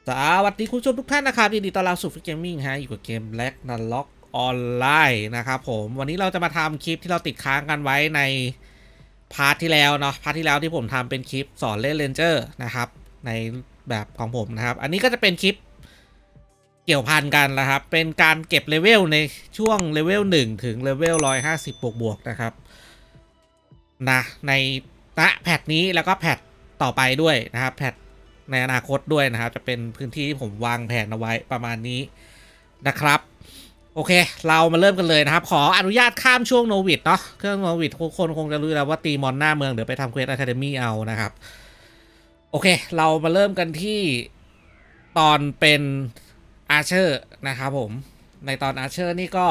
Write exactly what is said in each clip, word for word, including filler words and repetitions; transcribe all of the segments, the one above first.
สวัสดีคุณผู้ชมทุกท่านนะครับยินดีต้อนรับสู่ฟิกเกมมิ่งฮะอยู่กับเกม Black Nuzlocke ออนไลน์นะครับผมวันนี้เราจะมาทำคลิปที่เราติดค้างกันไว้ในพาร์ทที่แล้วเนาะพาร์ทที่แล้วที่ผมทำเป็นคลิปสอนเล่นเรนเจอร์นะครับในแบบของผมนะครับอันนี้ก็จะเป็นคลิปเกี่ยวพันกันนะครับเป็นการเก็บเลเวลในช่วงเลเวลหนึ่งถึงเลเวลหนึ่งร้อยห้าสิบบวกบวกนะครับนะในณแพทนี้แล้วก็แพทต่อไปด้วยนะครับแพทในอนาคตด้วยนะครับจะเป็นพื้นที่ที่ผมวางแผนเอาไว้ประมาณนี้นะครับโอเคเรามาเริ่มกันเลยนะครับขออนุญาตข้ามช่วงโนวิดเนาะเครื่องโนวิดทุกคนคงจะรู้แล้วว่าตีมอนหน้าเมืองเดี๋ยวไปทำเควสอะคาเดมี่เอานะครับโอเคเรามาเริ่มกันที่ตอนเป็นอาร์เชอร์นะครับผมในตอนอาร์เชอร์นี่ก็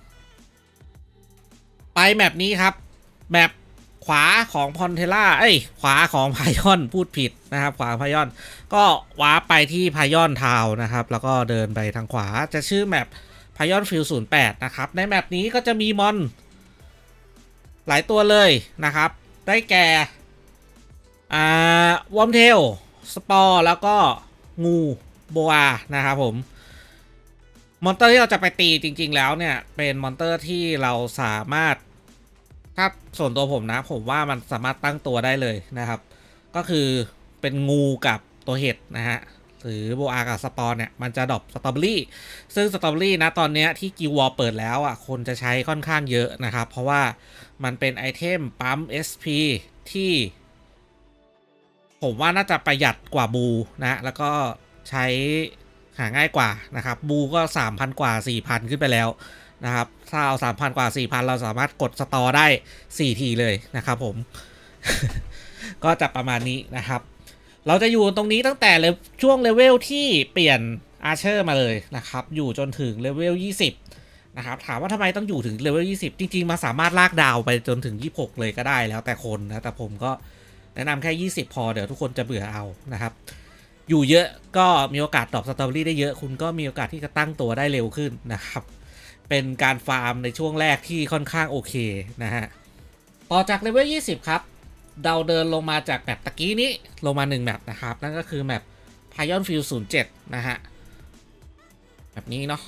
ไปแมปนี้ครับแมปขวาของพอนเทล่าเอ้ยขวาของพายอนพูดผิดนะครับขวาพายอนก็ว้าไปที่พายอนทาวนะครับแล้วก็เดินไปทางขวาจะชื่อแมปพายอนฟิลศูนย์แปดนะครับในแมปนี้ก็จะมีมอนหลายตัวเลยนะครับได้แก่อ่าวอมเทลสปอร์แล้วก็งูโบอานะครับผมมอนเตอร์ที่เราจะไปตีจริงๆแล้วเนี่ยเป็นมอนเตอร์ที่เราสามารถถ้าส่วนตัวผมนะผมว่ามันสามารถตั้งตัวได้เลยนะครับก็คือเป็นงูกับตัวเห็ดนะฮะหรือโบอากับสปอร์เนี่ยมันจะดรอปสตรอเบอรี่ซึ่งสตรอเบอรี่นะตอนนี้ที่กิววอลเปิดแล้วอ่ะคนจะใช้ค่อนข้างเยอะนะครับเพราะว่ามันเป็นไอเทมปั๊ม เอส พี ที่ผมว่าน่าจะประหยัดกว่าบูนะแล้วก็ใช้หาง่ายกว่านะครับบูก็ สามพัน กว่า สี่พัน ขึ้นไปแล้วนะครับถ้าเอา สามพัน กว่า สี่พัน เราสามารถกดสตอร์ได้สี่ทีเลยนะครับผม ก็จะประมาณนี้นะครับเราจะอยู่ตรงนี้ตั้งแต่ช่วงเลเวลที่เปลี่ยนอาร์เชอร์มาเลยนะครับอยู่จนถึงเลเวลยี่สิบนะครับถามว่าทำไมต้องอยู่ถึงเลเวลยี่สิบจริงๆมาสามารถลากดาวไปจนถึงยี่สิบหกเลยก็ได้แล้วแต่คนนะแต่ผมก็แนะนำแค่ยี่สิบพอเดี๋ยวทุกคนจะเบื่อเอานะครับอยู่เยอะก็มีโอกาสดรอปสตรอเบอรี่ได้เยอะคุณก็มีโอกาสที่จะตั้งตัวได้เร็วขึ้นนะครับเป็นการฟาร์มในช่วงแรกที่ค่อนข้างโอเคนะฮะต่อจากเลเวลยี่สิบครับเราเดินลงมาจากแมปตะกี้นี้ลงมาหนึ่งแมปนะครับนั่นก็คือแมปพายอนฟิลศูนย์เจ็ดนะฮะแบบนี้เนาะ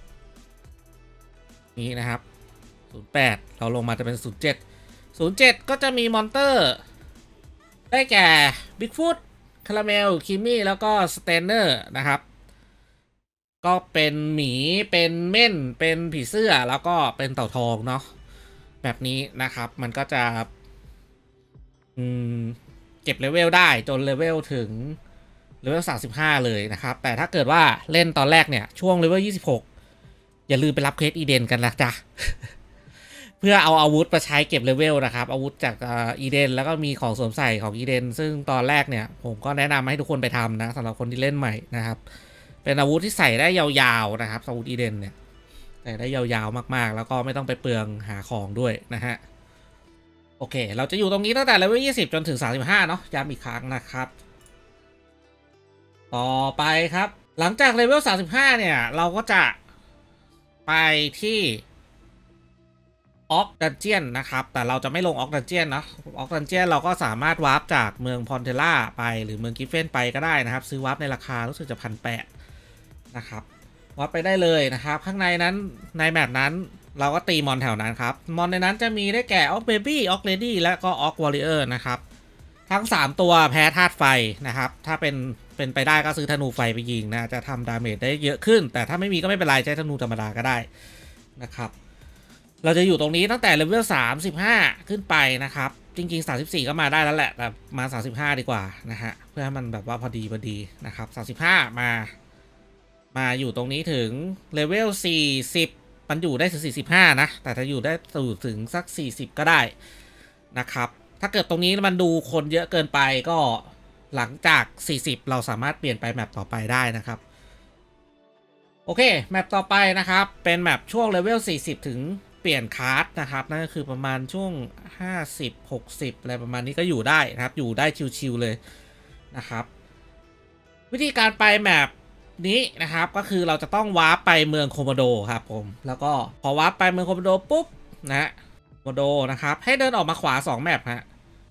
นี้นะครับศูนย์แปดเราลงมาจะเป็นศูนย์เจ็ด ศูนย์เจ็ดก็จะมีมอนเตอร์ได้แก่บิ๊กฟุตคาราเมลคิมมี่แล้วก็สเตนเนอร์นะครับก็เป็นหมีเป็นเม่นเป็นผีเสื้อแล้วก็เป็นเต่าทองเนาะแบบนี้นะครับมันก็จะเก็บเลเวลได้จนเลเวลถึงเลเวลสามสิบห้าเลยนะครับแต่ถ้าเกิดว่าเล่นตอนแรกเนี่ยช่วงเลเวลยี่สิบหกอย่าลืมไปรับเควสอีเดนกันนะจ๊ะ เพื่อเอาอาวุธมาใช้เก็บเลเวลนะครับอาวุธจากอีเดนแล้วก็มีของสวมใส่ของอีเดนซึ่งตอนแรกเนี่ยผมก็แนะนำให้ทุกคนไปทำนะสำหรับคนที่เล่นใหม่นะครับเป็นอาวุธที่ใส่ได้ยาวๆนะครับอาวุธอีเดนเนี่ยใส่ได้ยาวๆมากๆแล้วก็ไม่ต้องไปเปลืองหาของด้วยนะฮะโอเคเราจะอยู่ตรงนี้ตั้งแต่เลเวลยี่สิบจนถึงสามสิบห้าเนาะย้ำอีกครั้งนะครับต่อไปครับหลังจากเลเวลสามสิบห้าเนี่ยเราก็จะไปที่ออกดันเจียนนะครับแต่เราจะไม่ลงออกดันเจียนนะออกดันเจียนเราก็สามารถวาร์ปจากเมืองพอนเทล่าไปหรือเมืองกิฟเฟนไปก็ได้นะครับซื้อวาร์ปในราคารู้สึกจะพันแปดนะครับวาร์ปไปได้เลยนะครับข้างในนั้นในแมปนั้นเราก็ตีมอนแถวนั้นครับมอนในนั้นจะมีได้แก่ออกเบบี้ออกเลดี้และก็ออกวอริเออร์นะครับทั้งสามตัวแพ้ธาตุไฟนะครับถ้าเป็นเป็นไปได้ก็ซื้อธนูไฟไปยิงนะจะทำดาเมจได้เยอะขึ้นแต่ถ้าไม่มีก็ไม่เป็นไรใช้ธนูธรรมดาก็ได้นะครับเราจะอยู่ตรงนี้ตั้งแต่เลเวลสามสิบห้าขึ้นไปนะครับจริงๆสามสิบสี่ก็มาได้แล้วแหละแต่มาสามสิบห้าดีกว่านะฮะเพื่อให้มันแบบว่าพอดีพอดีนะครับสามสิบห้ามามาอยู่ตรงนี้ถึงเลเวลสี่สิบมันอยู่ได้ถึงสี่สิบห้านะแต่ถ้าอยู่ได้ถึงสักสี่สิบก็ได้นะครับถ้าเกิดตรงนี้มันดูคนเยอะเกินไปก็หลังจากสี่สิบเราสามารถเปลี่ยนไปแมปต่อไปได้นะครับโอเคแมปต่อไปนะครับเป็นแมปช่วงเลเวลสี่สิบถึงเปลี่ยนคาร์ดนะครับนั่นก็คือประมาณช่วงห้าสิบ หกสิบอะไรประมาณนี้ก็อยู่ได้นะครับอยู่ได้ชิวๆเลยนะครับวิธีการไปแมปนี้นะครับก็คือเราจะต้องวาร์ปไปเมืองโคโมโดครับผมแล้วก็พอวาร์ปไปเมืองโคโมโดปุ๊บนะโคโมโดนะครับให้เดินออกมาขวาสองแมปฮะ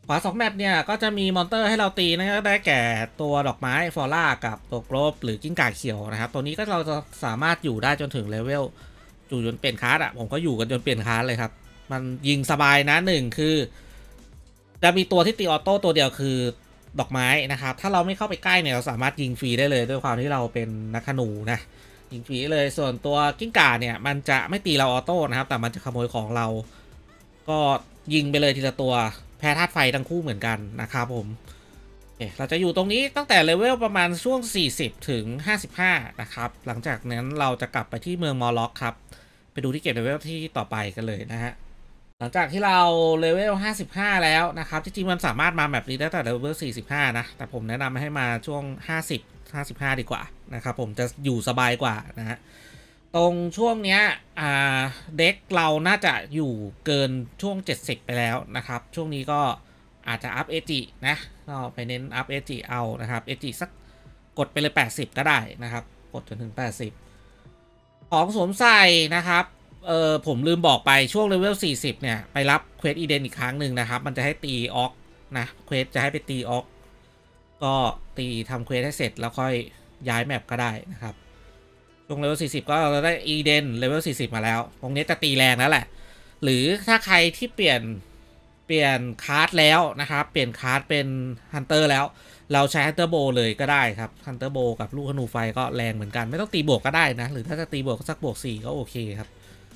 ขวาสองแมปเนี่ยก็จะมีมอนเตอร์ให้เราตีนะครับได้แก่ตัวดอกไม้ฟลอร่ากับตัวโกลบหรือกิ้งก่าเขียวนะครับตัวนี้ก็เราจะสามารถอยู่ได้จนถึงเลเวลจู่จนเปลี่ยนคลาสอ่ะผมก็อยู่กันจนเปลี่ยนคลาสเลยครับมันยิงสบายนะหนึ่งคือจะมีตัวที่ตีออโต้ตัวเดียวคือดอกไม้นะครับถ้าเราไม่เข้าไปใกล้เนี่ยเราสามารถยิงฟรีได้เลยด้วยความที่เราเป็นนักธนูนะยิงฟรีเลยส่วนตัวกิ้งก่าเนี่ยมันจะไม่ตีเราออโต้นะครับแต่มันจะขโมยของเราก็ยิงไปเลยทีละตัวแพ้ธาตุไฟทั้งคู่เหมือนกันนะครับผมเราจะอยู่ตรงนี้ตั้งแต่เลเวลประมาณช่วงสี่สิบถึงห้าสิบห้านะครับหลังจากนั้นเราจะกลับไปที่เมืองมอลล็อกครับไปดูที่เก็บเลเวลที่ต่อไปกันเลยนะฮะหลังจากที่เราเลเวลห้าสิบห้าแล้วนะครับจริงๆมันสามารถมาแบบนี้ได้แต่เลเวลสี่สิบห้านะแต่ผมแนะนำให้มาช่วงห้าสิบ ห้าสิบห้าดีกว่านะครับผมจะอยู่สบายกว่านะฮะตรงช่วงเนี้ยอ่าเด็กเราน่าจะอยู่เกินช่วงเจ็ดสิบไปแล้วนะครับช่วงนี้ก็อาจจะอัพเอจินะก็ไปเน้นอัพเอจิเอานะครับเอจิสักกดไปเลยแปดสิบก็ได้นะครับกดจนถึงแปดสิบของสวมใส่นะครับเออผมลืมบอกไปช่วงเลเวลสี่สิบเนี่ยไปรับเควสอีเดนอีกครั้งหนึ่งนะครับมันจะให้ตีออกนะเควสจะให้ไปตีออกก็ตีทำเควสให้เสร็จแล้วค่อยย้ายแมปก็ได้นะครับช่วงเลเวลสี่สิบก็เราได้อีเดนเลเวลสี่สิบมาแล้วตรงนี้จะตีแรงแล้วแหละหรือถ้าใครที่เปลี่ยนเปลี่ยนคาร์ดแล้วนะครับเปลี่ยนคาร์ดเป็นฮันเตอร์แล้วเราใช้ฮันเตอร์โบเลยก็ได้ครับฮันเตอร์โบกับลูกธนูไฟก็แรงเหมือนกันไม่ต้องตีบวกก็ได้นะหรือถ้าจะตีบวกสักบวกสี่ก็โอเคครับ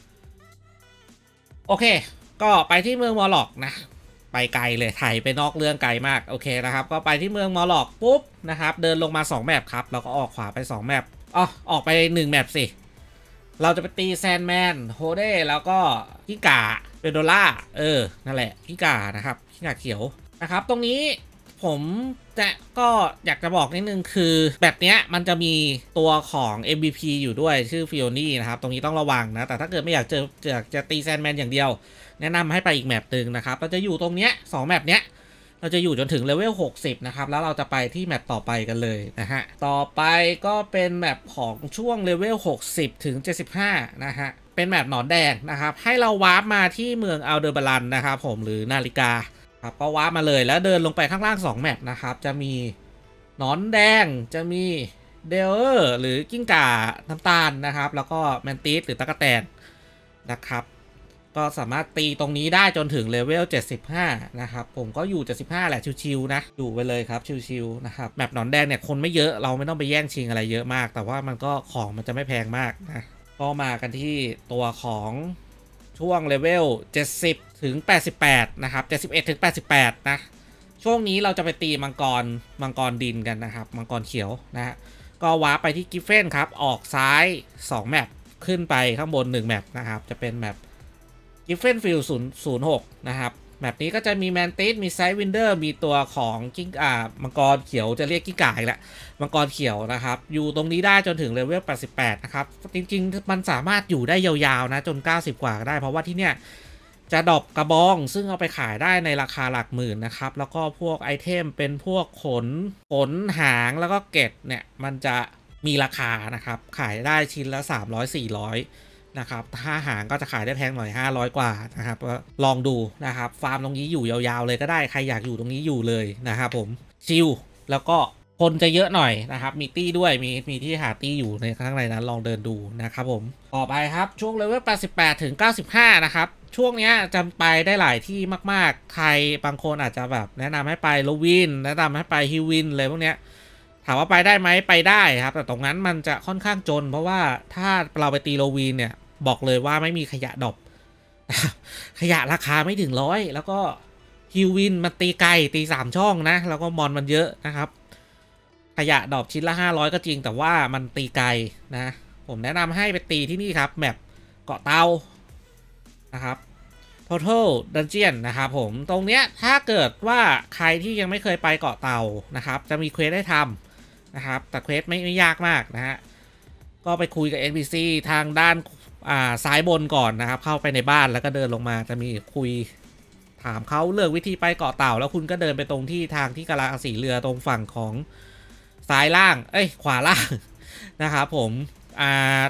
โอเคก็ไปที่เมืองมอลล็อกนะไปไกลเลยไถไปนอกเรื่องไกลมากโอเคนะครับก็ไปที่เมืองมอลล็อกปุ๊บนะครับเดินลงมาสองแมปครับแล้วก็ออกขวาไปสองแมปอ๋อออกไปหนึ่งแมปสิเราจะไปตีแซนแมนโฮเด้แล้วก็กิ้งก่าเปโดล่าเออนั่นแหละกิ้งก่านะครับกิ้งก่าเขียวนะครับตรงนี้ผมจะก็อยากจะบอกนิดนึงคือแบบเนี้ยมันจะมีตัวของ เอ็ม วี พี อยู่ด้วยชื่อฟิโอนี่นะครับตรงนี้ต้องระวังนะแต่ถ้าเกิดไม่อยากเจออยากจะตีแซนแมนอย่างเดียวแนะนำให้ไปอีกแมปหนึ่งนะครับเราจะอยู่ตรงเนี้ยสองแมปเนี้ยเราจะอยู่จนถึงเลเวลหกสิบนะครับแล้วเราจะไปที่แมปต่อไปกันเลยนะฮะต่อไปก็เป็นแมปของช่วงเลเวลหกสิบถึงเจ็ดสิบห้านะฮะเป็นแมปหนอนแดงนะครับให้เราวาร์ปมาที่เมืองอัลเดอร์บารันนะครับผมหรือนาฬิกาครับก็วาร์ปมาเลยแล้วเดินลงไปข้างล่างสองแมปนะครับจะมีหนอนแดงจะมีเดลเออร์หรือกิ้งก่าน้ำตาลนะครับแล้วก็แมนติสหรือตะกแตนนะครับก็สามารถตีตรงนี้ได้จนถึงเลเวลเจ็ดสิบห้านะครับผมก็อยู่เจ็ดสิบห้าแหละชิวๆนะอยู่ไปเลยครับชิวๆนะครับแมปหนอนแดงเนี่ยคนไม่เยอะเราไม่ต้องไปแย่งชิงอะไรเยอะมากแต่ว่ามันก็ของมันจะไม่แพงมากนะก็มากันที่ตัวของช่วงเลเวลเจ็ดสิบถึงแปดสิบแปดนะครับเจ็ดสิบเอ็ดถึงแปดสิบแปดนะช่วงนี้เราจะไปตีมังกรมังกรดินกันนะครับมังกรเขียวนะฮะก็ว้าไปที่กิฟเฟนครับออกซ้ายสองแมปขึ้นไปข้างบนหนึ่งแมปนะครับจะเป็นแมปกิฟเฟนฟิลศูนย์หกนะครับแบบนี้ก็จะมีแมนติสมีไซด์วินเดอร์มีตัวของกิ้งอ่ามังกรเขียวจะเรียกกิ้งก่าอีกแล้วมังกรเขียวนะครับอยู่ตรงนี้ได้จนถึงเลเวลแปดสิบแปดนะครับจริงๆมันสามารถอยู่ได้ยาวๆนะจนเก้าสิบกว่าก็ได้เพราะว่าที่เนี้ยจะดรอปกระบองซึ่งเอาไปขายได้ในราคาหลักหมื่นนะครับแล้วก็พวกไอเทมเป็นพวกขนขนหางแล้วก็เกล็ดเนี่ยมันจะมีราคานะครับขายได้ชิ้นละสามร้อย สี่ร้อยนะครับถ้าหางก็จะขายได้แพงหน่อยห้าร้อยกว่านะครับก็ลองดูนะครับฟาร์มตรงนี้อยู่ยาวๆเลยก็ได้ใครอยากอยู่ตรงนี้อยู่เลยนะครับผมชิลแล้วก็คนจะเยอะหน่อยนะครับมีตี้ด้วยมีมีที่หาตี้อยู่ในข้างในนั้นลองเดินดูนะครับผมต่อไปครับช่วงเลเวลแปดสิบแปดถึงเก้าสิบห้านะครับช่วงนี้จะไปได้หลายที่มากๆใครบางคนอาจจะแบบแนะนำให้ไปโลวินแนะนำให้ไปฮิวินเลยพวกเนี้ยถามว่าไปได้ไหมไปได้ครับแต่ตรงนั้นมันจะค่อนข้างจนเพราะว่าถ้าเราไปตีโลวินเนี่ยบอกเลยว่าไม่มีขยะดรอปขยะราคาไม่ถึงร้อยแล้วก็ฮิวินมันตีไกลตีสามช่องนะแล้วก็มอนมันเยอะนะครับขยะดรอปชิ้นละห้าร้อยก็จริงแต่ว่ามันตีไกลนะผมแนะนำให้ไปตีที่นี่ครับแมปเกาะเตานะครับ Total Dungeon นะครับผมตรงเนี้ยถ้าเกิดว่าใครที่ยังไม่เคยไปเกาะเตานะครับจะมีเควสให้ทำนะครับแต่เควสไม่ไม่ยากมากนะฮะก็ไปคุยกับ เอ็น พี ซี ทางด้านอ่าซ้ายบนก่อนนะครับเข้าไปในบ้านแล้วก็เดินลงมาจะมีคุยถามเขาเลือกวิธีไปเกาะเต่าแล้วคุณก็เดินไปตรงที่ทางที่กำลังสีเรือตรงฝั่งของซ้ายล่างเอ้ยขวาล่างนะครับผมอ่า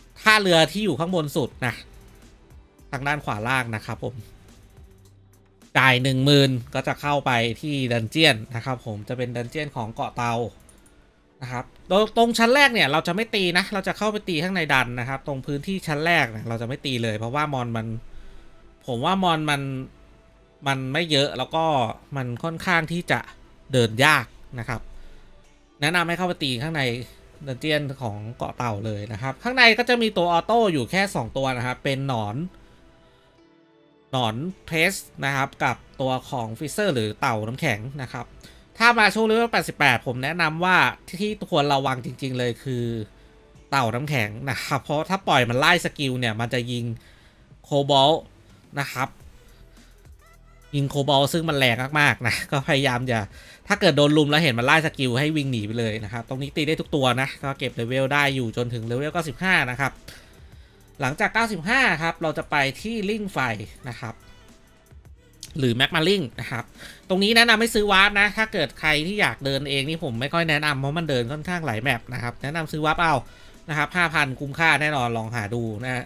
ท่าเรือที่อยู่ข้างบนสุดนะทางด้านขวาล่างนะครับผมจ่ายหนึ่งหมื่นก็จะเข้าไปที่ดันเจียนนะครับผมจะเป็นดันเจียนของเกาะเตานะครับตรงชั้นแรกเนี่ยเราจะไม่ตีนะเราจะเข้าไปตีข้างในดันนะครับตรงพื้นที่ชั้นแรกเนี่ยเราจะไม่ตีเลยเพราะว่ามอนมันผมว่ามอนมันมันไม่เยอะแล้วก็มันค่อนข้างที่จะเดินยากนะครับแนะนำให้เข้าไปตีข้างในดันเจียนของเกาะเต่าเลยนะครับข้างในก็จะมีตัวออโต้อยู่แค่สองตัวนะครับเป็นหนอนหนอนเพรสนะครับกับตัวของฟิเซอร์หรือเต่าน้ำแข็งนะครับถ้ามาช่วงเลเวลแปดสิบแปดผมแนะนำว่าที่ควรระวังจริงๆเลยคือเต่าน้ำแข็งนะครับเพราะถ้าปล่อยมันไล่สกิลเนี่ยมันจะยิงโคบอลนะครับยิงโคบอลซึ่งมันแรงมากๆนะก็พยายามอย่าถ้าเกิดโดนลุมแล้วเห็นมันไล่สกิลให้วิ่งหนีไปเลยนะครับตรงนี้ตีได้ทุกตัวนะก็เก็บเลเวลได้อยู่จนถึงเลเวลเก้าสิบห้านะครับหลังจากเก้าสิบห้าครับเราจะไปที่ลิงไฟนะครับหรือแม็กมาลิงนะครับตรงนี้แนะนำให้ซื้อวาร์ปนะถ้าเกิดใครที่อยากเดินเองนี่ผมไม่ค่อยแนะนำเพราะมันเดินค่อนข้างหลายแมปนะครับแนะนำซื้อวาร์ปเอานะครับ ห้าพัน คุ้มค่าแน่นอนลองหาดูนะ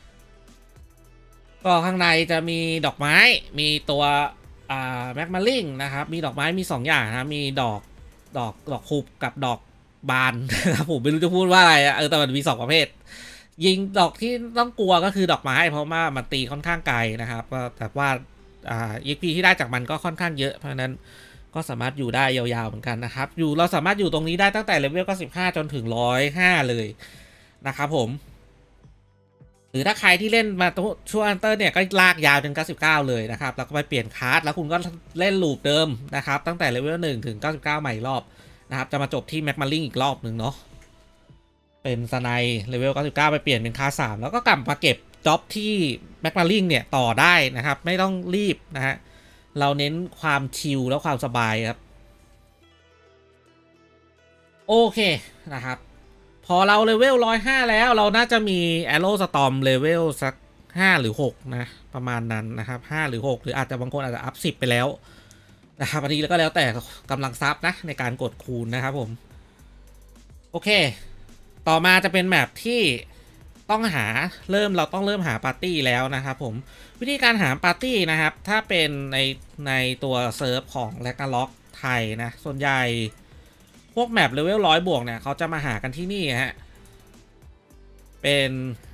ก็ข้างในจะมีดอกไม้มีตัวอ่าแม็กมาลิงนะครับมีดอกไม้มีสองอย่างนะมีดอกดอกดอกคุบกับดอกบานนะครับผมไม่รู้จะพูดว่าอะไรอะเออแต่มันมีสองประเภทยิงดอกที่ต้องกลัวก็คือดอกไม้เพราะว่ามันตีค่อนข้างไกลนะครับแต่ว่าอ่า อี เอ็ก พี ที่ได้จากมันก็ค่อนข้างเยอะเพราะฉะนั้นก็สามารถอยู่ได้ยาวๆเหมือนกันนะครับอยู่เราสามารถอยู่ตรงนี้ได้ตั้งแต่เลเวลเก้าสิบห้าจนถึงหนึ่งร้อยห้าเลยนะครับผมหรือถ้าใครที่เล่นมาช่วงอันเตอร์เนี่ยก็ลากยาวจนเก้าสิบเก้าเลยนะครับแล้วก็ไปเปลี่ยนคาร์ดแล้วคุณก็เล่นลูปเดิมนะครับตั้งแต่เลเวลหนึ่งถึงเก้าสิบเก้าใหม่รอบนะครับจะมาจบที่แม็กมาลิงอีกรอบหนึ่งเนาะเป็นสไนเลเวลเก้าสิบเก้าไปเปลี่ยนเป็นคาร์สามแล้วก็กลับมาเก็บจ็อบที่แม็กมาลิงเนี่ยต่อได้นะครับไม่ต้องรีบนะฮะเราเน้นความชิลและความสบายครับโอเคนะครับพอเราเลเวลหนึ่งร้อยห้าแล้วเราน่าจะมีแอโร่สตอมเลเวลสักห้าหรือหกนะประมาณนั้นนะครับห้าหรือหกหรืออาจจะบางคนอาจจะอัพสิบไปแล้วนะครับอันนี้แล้วก็แล้วแต่กำลังทรัพย์นะในการกดคูณนะครับผมโอเคต่อมาจะเป็นแมปที่ต้องหาเริ่มเราต้องเริ่มหาปาร์ตี้แล้วนะครับผมวิธีการหาปาร์ตี้นะครับถ้าเป็นในในตัวเซิร์ฟของแลกนาล็อกไทยนะส่วนใหญ่พวกแมปเลเวลร้อยบวกเนี่ยเขาจะมาหากันที่นี่ฮะเป็น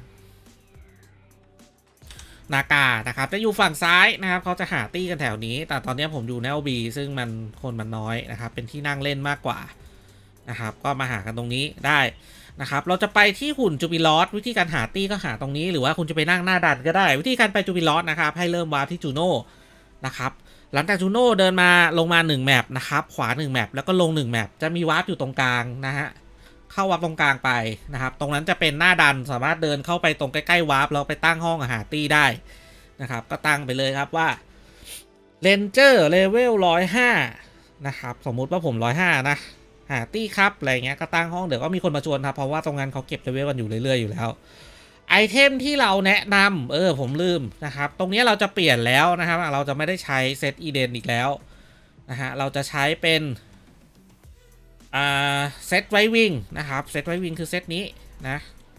นากานะครับจะอยู่ฝั่งซ้ายนะครับเขาจะหาตี้กันแถวนี้แต่ตอนนี้ผมอยู่แนวบีซึ่งมันคนมันน้อยนะครับเป็นที่นั่งเล่นมากกว่านะครับก็มาหากันตรงนี้ได้นะครับเราจะไปที่หุ่นจูบิลอสวิธีการหาตี้ก็หาตรงนี้หรือว่าคุณจะไปนั่งหน้าดันก็ได้วิธีการไปจูบิลอสนะครับให้เริ่มวาร์ปที่จูโน่นะครับหลังจากจูโน่เดินมาลงมาหนึ่งแมปนะครับขวาหนึ่งแมปแล้วก็ลงหนึ่งแมปจะมีวาร์ปอยู่ตรงกลางนะฮะเข้าวาร์ปตรงกลางไปนะครับตรงนั้นจะเป็นหน้าดันสามารถเดินเข้าไปตรงใกล้ๆวาร์ปแล้วไปตั้งห้องหาตี้ได้นะครับก็ตั้งไปเลยครับว่าเรนเจอร์เลเวลหนึ่งร้อยห้านะครับสมมุติว่าผมหนึ่งร้อยห้านะหาตี้ครับอะไรเงี้ยก็ตั้งห้องเดี๋ยวก็มีคนมาชวนครับเพราะว่าตรงนั้นเขาเก็บเลเวลกันอยู่เรื่อยๆอยู่แล้วไอเทมที่เราแนะนำเออผมลืมนะครับตรงนี้เราจะเปลี่ยนแล้วนะครับเราจะไม่ได้ใช้เซตอีเดนอีกแล้วนะฮะเราจะใช้เป็นอ่าเซตไววิ่งนะครับเซตไววิ่งคือเซตนี้นะ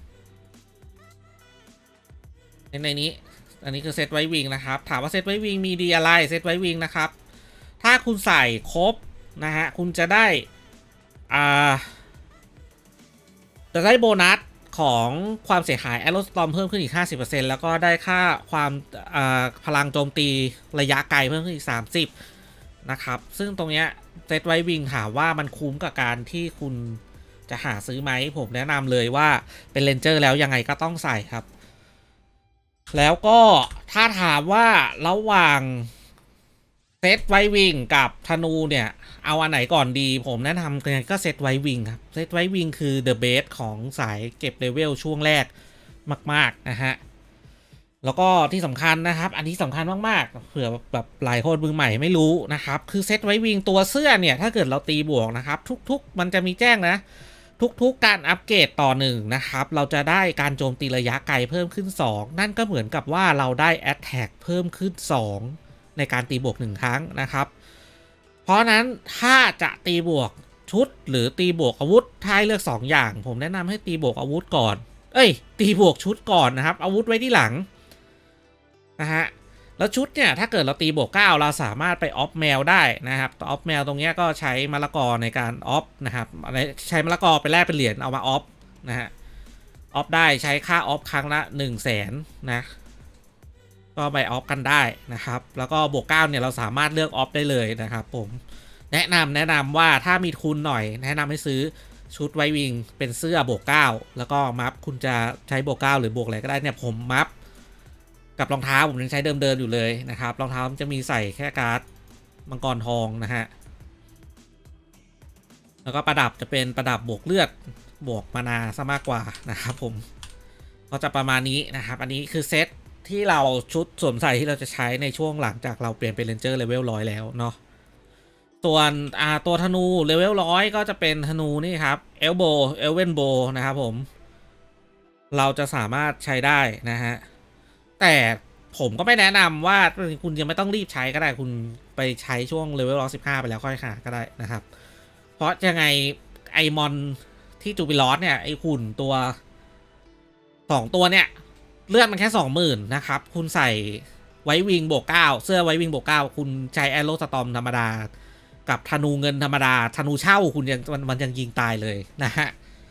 ในนี้อันนี้คือเซตไววิ่งนะครับถามว่าเซตไววิ่งมีดีอะไรเซตไววิ่งนะครับถ้าคุณใส่ครบนะฮะคุณจะได้อ่าจะได้โบนัสของความเสียหายแอโรสตอมเพิ่มขึ้นอีก ห้าสิบเปอร์เซ็นต์ แล้วก็ได้ค่าความพลังโจมตีระยะไกลเพิ่มขึ้นอีกสามสิบนะครับซึ่งตรงเนี้ยเซตไว้วิงถามว่ามันคุ้มกับการที่คุณจะหาซื้อไหมผมแนะนำเลยว่าเป็นเรนเจอร์แล้วยังไงก็ต้องใส่ครับแล้วก็ถ้าถามว่าระหว่างเซตไววิงกับธนูเนี่ยเอาอันไหนก่อนดีผมแนะนำก็เซตไววิงครับเซตไววิงคือเดอะเบสของสายเก็บเลเวลช่วงแรกมากๆนะฮะแล้วก็ที่สำคัญนะครับอันนี้สำคัญมากๆเผื่อแบบหลายคนมือใหม่ไม่รู้นะครับคือเซตไววิงตัวเสื้อเนี่ยถ้าเกิดเราตีบวกนะครับทุกๆมันจะมีแจ้งนะทุกๆการอัปเกรดต่อหนึ่งนะครับเราจะได้การโจมตีระยะไกลเพิ่มขึ้นสองนั่นก็เหมือนกับว่าเราได้แอตแทกเพิ่มขึ้นสองในการตีบวกหนึ่งครั้งนะครับเพราะนั้นถ้าจะตีบวกชุดหรือตีบวกอาวุธถ้าให้เลือกสองอย่างผมแนะนำให้ตีบวกอาวุธก่อนเอ้ยตีบวกชุดก่อนนะครับอาวุธไว้ที่หลังนะฮะแแล้วชุดเนี่ยถ้าเกิดเราตีบวกเก้าเราสามารถไปออฟแมวได้นะครับออฟแมวตรงนี้ก็ใช้มะละกอในการออฟนะครับใช้มะละกอไปแลกเป็นเหรียญเอามาออฟนะฮะออฟได้ใช้ค่าออฟครั้งละหนึ่งแสนนะก็ไปออฟกันได้นะครับแล้วก็บวกเก้าเนี่ยเราสามารถเลือกออฟได้เลยนะครับผมแนะนำแนะนำว่าถ้ามีทุนหน่อยแนะนำให้ซื้อชุดไววิงเป็นเสื้อบวกเก้าแล้วก็มัฟคุณจะใช้บวกเก้าหรือบวกอะไรก็ได้เนี่ยผมมัฟกับรองเท้าผมยังใช้เดิมๆอยู่เลยนะครับรองเท้ามันจะมีใส่แค่การ์ดมังกรทองนะฮะแล้วก็ประดับจะเป็นประดับบวกเลือดบวกมานาซะมากกว่านะครับผมก็จะประมาณนี้นะครับอันนี้คือเซตที่เราชุดสวมใส่ที่เราจะใช้ในช่วงหลังจากเราเปลี่ยนเป็นเรนเจอร์เลเวลร้อยแล้วเนาะส่วนอ่าตัวธนูเลเวลร้อยก็จะเป็นธนูนี่ครับเอลโบเอลเวนโบนะครับผมเราจะสามารถใช้ได้นะฮะแต่ผมก็ไม่แนะนำว่าคุณยังไม่ต้องรีบใช้ก็ได้คุณไปใช้ช่วงเลเวลร้อยสิบห้าไปแล้วค่อยหาก็ได้นะครับเพราะยังไงไอมอนที่จูบิลอสเนี่ยไอหุ่นตัวสองตัวเนี่ยเลือดมันแค่สองหมื่นนะครับคุณใส่ไววิงบวกเก้าเสื้อไววิงบวกเก้าคุณใช้แอโรสตอมธรรมดากับธนูเงินธรรมดาธนูเช่าคุณยังมันมันยังยิงตายเลยนะฮะ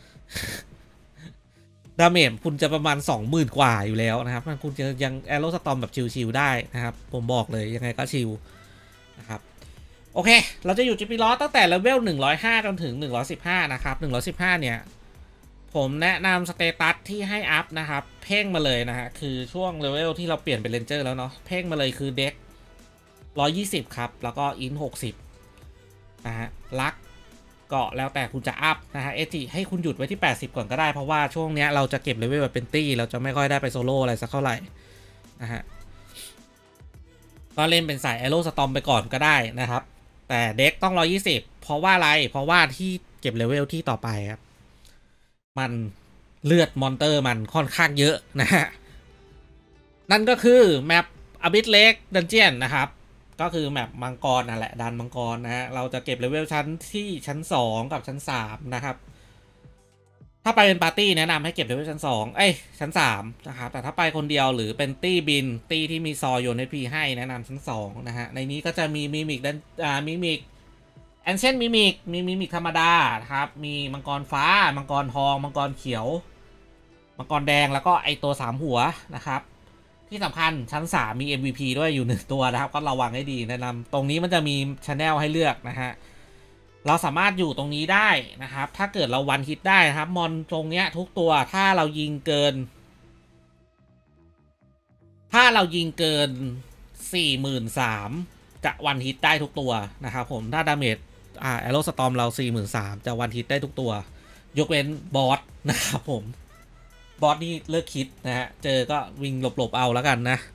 ดาเมจคุณจะประมาณ สองหมื่น กว่าอยู่แล้วนะครับคุณจะยังแอโรสตอมแบบชิวๆได้นะครับผมบอกเลยยังไงก็ชิวนะครับโอเคเราจะอยู่จิปิลอสตั้งแต่เลเวลหนึ่งร้อยห้าจนถึงหนึ่งร้อยสิบห้านะครับหนึ่งร้อยสิบห้าเนี่ยผมแนะนำสเตตัสที่ให้อัพนะครับเพ่งมาเลยนะฮะคือช่วงเลเวลที่เราเปลี่ยนเป็นเรนเจอร์แล้วเนาะเพ่งมาเลยคือเด็กหนึ่งร้อยยี่สิบครับแล้วก็อินหกสิบนะฮะลักเกาะแล้วแต่คุณจะอัพนะฮะเอจิให้คุณหยุดไว้ที่แปดสิบก่อนก็ได้เพราะว่าช่วงนี้เราจะเก็บเลเวลแบบเป็นตี้เราจะไม่ค่อยได้ไปโซโล่อะไรสักเท่าไหร่นะฮะก็เล่นเป็นสายแอโร่สตอมไปก่อนก็ได้นะครับแต่เด็กต้องหนึ่งร้อยยี่สิบเพราะว่าอะไรเพราะว่าที่เก็บเลเวลที่ต่อไปครับมันเลือดมอนเตอร์มันค่อนข้างเยอะนะฮะนั่นก็คือแมปอบิสเลกดันเจียนนะครับก็คือแมปมังกรนั่นแหละดันมังกรนะฮะเราจะเก็บเลเวลชั้นที่ชั้นสองกับชั้นสามนะครับถ้าไปเป็นปาร์ตี้แนะนำให้เก็บเลเวลชั้นสองเอ้ยชั้นสามนะครับแต่ถ้าไปคนเดียวหรือเป็นตี้บินตี้ที่มีซอโยนให้พีให้แนะนำชั้นสองนะฮะในนี้ก็จะมีมิมิกดันอ่ามิมิกแอนเชนมิมิกมีมิมิกธรรมดาครับมีมังกรฟ้ามังกรทองมังกรเขียวมังกรแดงแล้วก็ไอตัวสามหัวนะครับที่สำคัญชั้นสามมี เอ็ม วี พี ด้วยอยู่หนึ่งตัวนะครับก็ระวังให้ดีแนะนำตรงนี้มันจะมีชาแนลให้เลือกนะฮะเราสามารถอยู่ตรงนี้ได้นะครับถ้าเกิดเราวันฮิตได้นะครับมอนตรงเนี้ยทุกตัวถ้าเรายิงเกินถ้าเรายิงเกิน สี่หมื่นสามพัน จะวันฮิตได้ทุกตัวนะครับผมถ้าดาเมจอ่าแอโรสตอมเรา สี่หมื่นสามพัน จะวันฮิตได้ทุกตัวยกเว้นบอสนะครับผมบอสนี่เลิกคิดนะฮะเจอก็วิ่งหลบๆเอาแล้วกันนะ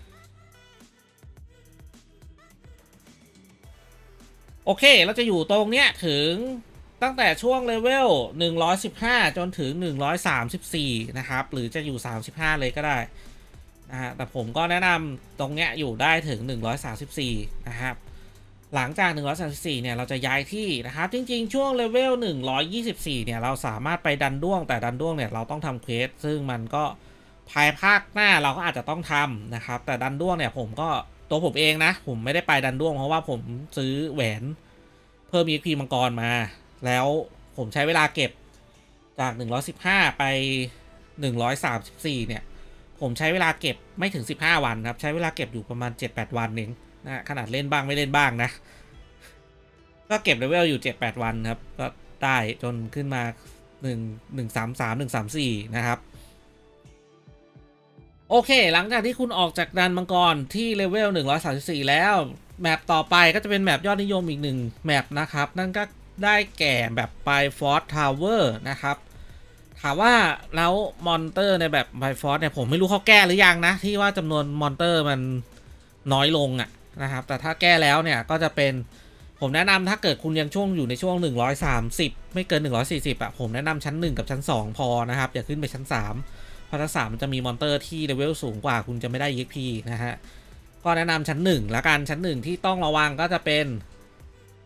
โอเคเราจะอยู่ตรงเนี้ยถึงตั้งแต่ช่วงเลเวลหนึ่งร้อยสิบห้าจนถึงหนึ่งร้อยสามสิบสี่นะครับหรือจะอยู่สามสิบห้าเลยก็ได้นะฮะแต่ผมก็แนะนำตรงเนี้ยอยู่ได้ถึงหนึ่งร้อยสามสิบสี่นะครับหลังจากหนึ่งร้อยสามสิบสี่เนี่ยเราจะย้ายที่นะครับจริงๆช่วงเลเวลหนึ่งร้อยยี่สิบสี่เนี่ยเราสามารถไปดันด้วงแต่ดันด้วงเนี่ยเราต้องทำเควสซึ่งมันก็ภายภาคหน้าเราก็อาจจะต้องทำนะครับแต่ดันด้วงเนี่ยผมก็ตัวผมเองนะผมไม่ได้ไปดันด้วงเพราะว่าผมซื้อแหวนเพิ่ม อี เอ็กซ์ พี มังกรมาแล้วผมใช้เวลาเก็บจากหนึ่งร้อยสิบห้าไปหนึ่งร้อยสามสิบสี่เนี่ยผมใช้เวลาเก็บไม่ถึงสิบห้าวันครับใช้เวลาเก็บอยู่ประมาณ เจ็ดแปด วันเองนะขนาดเล่นบ้างไม่เล่นบ้างนะก็เก็บเลเวลอยู่ เจ็ดแปด วันครับก็ได้จนขึ้นมาหนึ่ง หนึ่ง สาม สาม หนึ่ง สาม สี่นะครับโอเคหลังจากที่คุณออกจากดันมังกรที่เลเวลหนึ่งร้อยสามสิบสี่แล้วแมปต่อไปก็จะเป็นแมปยอดนิยมอีกหนึ่งแมปนะครับนั่นก็ได้แก่แบบไปฟอร์ททาวเวอร์นะครับถามว่าแล้วมอนเตอร์ในแบบไปฟอร์ทเนี่ยผมไม่รู้เขาแก้หรือยังนะที่ว่าจำนวนมอนเตอร์มันน้อยลงอะนะครับแต่ถ้าแก้แล้วเนี่ยก็จะเป็นผมแนะนำถ้าเกิดคุณยังช่วงอยู่ในช่วงหนึ่งร้อยสามสิบไม่เกินหนึ่งร้อยสี่สิบอะผมแนะนำชั้นหนึ่งกับชั้นสองพอนะครับอย่าขึ้นไปชั้นสามเพราะชั้นสามมันจะมีมอนเตอร์ที่เลเวลสูงกว่าคุณจะไม่ได้ อี เอ็กซ์ พี นะฮะก็แนะนำชั้นหนึ่งแล้วกันชั้นหนึ่งที่ต้องระวังก็จะเป็น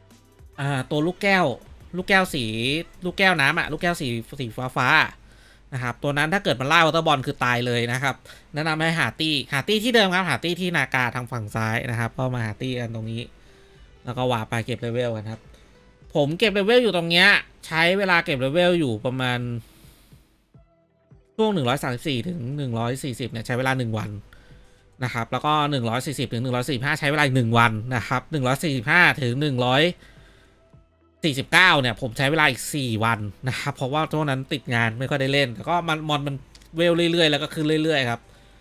อ่าตัวลูกแก้วลูกแก้วสีลูกแก้วน้ำอะลูกแก้วสีสีฟ้าฟ้านะครับตัวนั้นถ้าเกิดมันล่าวอเตอร์บอลคือตายเลยนะครับแนะนำให้หาตี้หาตี้ที่เดิมครับหาตี้ที่นากาทางฝั่งซ้ายนะครับก็มาหาตี้กันตรงนี้แล้วก็วาไปเก็บเลเวลกันครับผมเก็บเลเวลอยู่ตรงเนี้ยใช้เวลาเก็บเลเวลอยู่ประมาณช่วงหนึ่งร้อยสามสิบสี่ถึงหนึ่งร้อยสี่สิบเนี่ยใช้เวลาหนึ่งวันนะครับแล้วก็หนึ่งร้อยสี่สิบถึงหนึ่งร้อยสี่สิบห้าใช้เวลาอีกหนึ่งวันนะครับหนึ่งร้อยสี่สิบห้าถึงหนึ่งร้อยสี่สิบเก้าเนี่ยผมใช้เวลาอีกสี่วันนะครับเพราะว่าช่วงนั้นติดงานไม่ค่อยได้เล่นแต่ก็มันมอนมันเวลเรื่อยๆแล้วก็ขึ้นเรื่อยๆครับ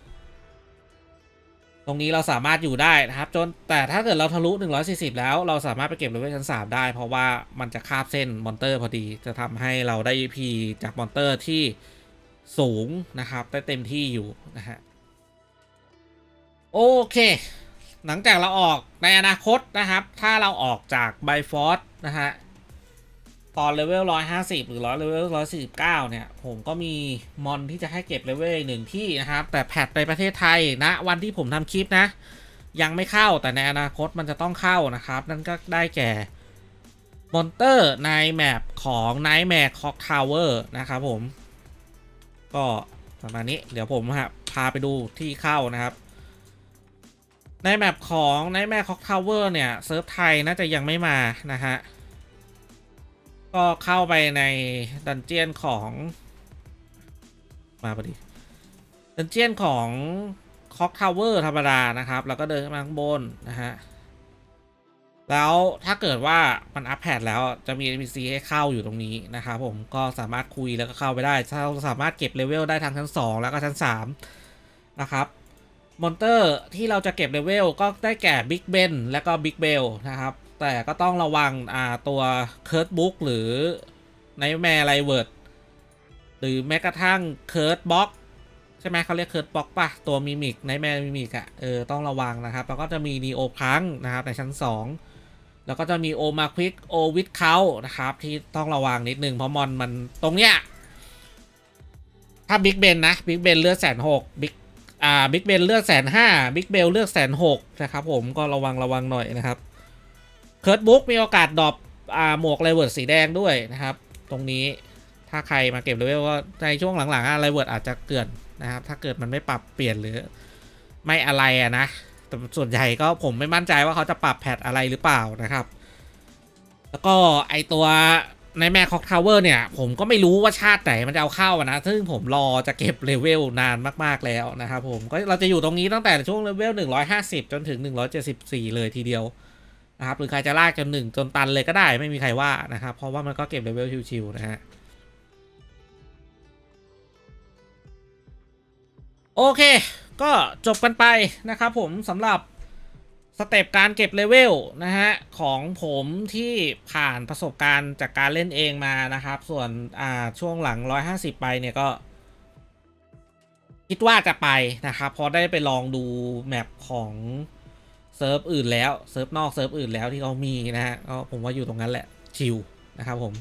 ตรงนี้เราสามารถอยู่ได้นะครับจนแต่ถ้าเกิดเราทะลุหนึ่งร้อยสี่สิบแล้วเราสามารถไปเก็บเลเวลชั้นสามได้เพราะว่ามันจะคาบเส้นมอนเตอร์พอดีจะทำให้เราได้ อี พี จากมอนเตอร์ที่สูงนะครับได้เต็มที่อยู่นะฮะโอเคหลังจากเราออกในอนาคตนะครับถ้าเราออกจากไบฟอร์สนะฮะตอนเลเวลหนึ่งร้อยห้าสิบหรือร้อยเลเวลหนึ่งร้อยสี่สิบเก้าเนี่ยผมก็มีมอนที่จะให้เก็บเลเวลหนึ่งที่นะครับแต่แพทในประเทศไทยนะวันที่ผมทำคลิปนะยังไม่เข้าแต่ในอนาคตมันจะต้องเข้านะครับนั่นก็ได้แก่มอนเตอร์ในแมปของ Nightmare Clock Tower นะครับผมก็ประมาณนี้เดี๋ยวผมพาไปดูที่เข้านะครับในแมปของ Nightmare Clock Tower เนี่ยเซิร์ฟไทยน่าจะยังไม่มานะฮะก็เข้าไปในดันเจียนของมาพอดีดันเจียนของ Clock Tower ธรรมดานะครับแล้วก็เดินขึ้นมาข้างบนนะฮะแล้วถ้าเกิดว่ามันอัปแพทแล้วจะมี เอ็น พี ซี ให้เข้าอยู่ตรงนี้นะครับผมก็สามารถคุยแล้วก็เข้าไปได้เราสามารถเก็บเลเวลได้ทั้งชั้นสองแล้วก็ชั้นสามนะครับมอนเตอร์ที่เราจะเก็บเลเวลก็ได้แก่บิ๊กเบนและก็บิ๊กเบลนะครับแต่ก็ต้องระวังอ่าตัวเคิร์ดบุ๊กหรือไนท์แมร์ไลเวิร์ดหรือแม้กระทั่งเคิร์ดบ็อกใช่ไหมเขาเรียกเคิร์ดบ็อกป่ะตัวมิมิกไนท์แมร์มิมิกอ่ะเออต้องระวังนะครับแล้วก็จะมีนีโอพังนะครับในชั้นสองแล้วก็จะมีโอมาควิกโอวิดเขานะครับที่ต้องระวังนิดนึงเพราะมอนมันตรงเนี้ยถ้าบิ๊กเบนนะบิ๊กเบนเลือดแสนหกบิ๊กอ่าบิ๊กเบนเลือกแสนห้าบิ๊กเบลเลือกแสนหกนะครับผมก็ระวังระวังหน่อยนะครับเคิร์ดบุ๊กมีโอกาสดรอปอ่าหมวกไลเวิร์ดสีแดงด้วยนะครับตรงนี้ถ้าใครมาเก็บเลเวลก็ในช่วงหลังๆอะไลเวิร์ดอาจจะเกินนะครับถ้าเกิดมันไม่ปรับเปลี่ยนหรือไม่อะไรอะนะแต่ส่วนใหญ่ก็ผมไม่มั่นใจว่าเขาจะปรับแพทอะไรหรือเปล่านะครับแล้วก็ไอตัวในแมคคอกทาวเวอร์เนี่ยผมก็ไม่รู้ว่าชาติไหนมันจะเอาเข้านะซึ่งผมรอจะเก็บเลเวลนานมากๆแล้วนะครับผมก็เราจะอยู่ตรงนี้ตั้งแต่ช่วงเลเวลหนึ่งร้อยห้าสิบจนถึงหนึ่งร้อยเจ็ดสิบสี่เลยทีเดียวนะครับหรือใครจะลากจนหนึ่งจนตันเลยก็ได้ไม่มีใครว่านะครับเพราะว่ามันก็เก็บเลเวลชิวๆนะฮะโอเคก็จบกันไปนะครับผมสำหรับสเต็ปการเก็บเลเวลนะฮะของผมที่ผ่านประสบการณ์จากการเล่นเองมานะครับส่วนอ่าช่วงหลังหนึ่งร้อยห้าสิบไปเนี่ยก็คิดว่าจะไปนะครับพอได้ไปลองดูแมปของเซิร์ฟอื่นแล้วเซิร์ฟนอกเซิร์ฟอื่นแล้วที่เขามีนะฮะก็ผมว่าอยู่ตรงนั้นแหละชิลนะครับผม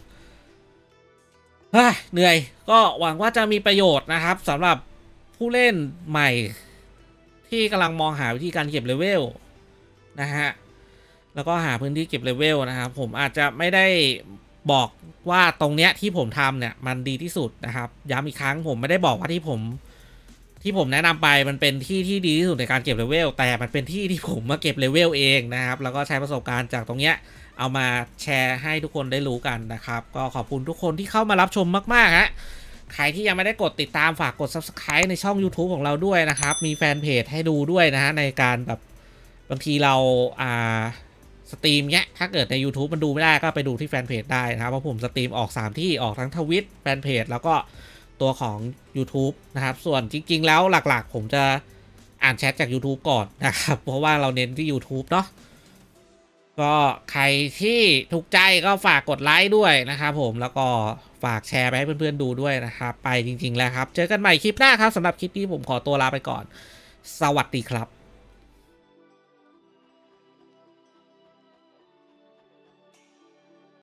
เหนื่อยก็หวังว่าจะมีประโยชน์นะครับสำหรับผู้เล่นใหม่ที่กำลังมองหาวิธีการเก็บเลเวลนะฮะแล้วก็หาพื้นที่เก็บเลเวลนะครับผมอาจจะไม่ได้บอกว่าตรงเนี้ยที่ผมทำเนี่ยมันดีที่สุดนะครับย้ำอีกครั้งผมไม่ได้บอกว่าที่ผมที่ผมแนะนำไปมันเป็นที่ที่ดีที่สุดในการเก็บเลเวลแต่มันเป็นที่ที่ผมมาเก็บเลเวลเองนะครับแล้วก็ใช้ประสบการณ์จากตรงเนี้ยเอามาแชร์ให้ทุกคนได้รู้กันนะครับก็ขอบคุณทุกคนที่เข้ามารับชมมากๆฮะใครที่ยังไม่ได้กดติดตามฝากกด ซับสไครบ์ ในช่อง YouTube ของเราด้วยนะครับมีแฟนเพจให้ดูด้วยนะฮะในการแบบบางทีเราอ่าสตรีมเนี้ยถ้าเกิดใน YouTube มันดูไม่ได้ก็ไปดูที่แฟนเพจได้นะครับเพราะผมสตรีมออกสามที่ออกทั้งทวิตแฟนเพจแล้วก็ตัวของ YouTube นะครับส่วนจริงๆแล้วหลักๆผมจะอ่านแชทจาก YouTube ก่อนนะครับเพราะว่าเราเน้นที่ YouTube เนาะก็ใครที่ถูกใจก็ฝากกดไลค์ด้วยนะครับผมแล้วก็ฝากแชร์ไปให้เพื่อนๆดูด้วยนะครับไปจริงๆแล้วครับเจอกันใหม่คลิปหน้าครับสำหรับคลิปนี้ผมขอตัวลาไปก่อนสวัสดีครับ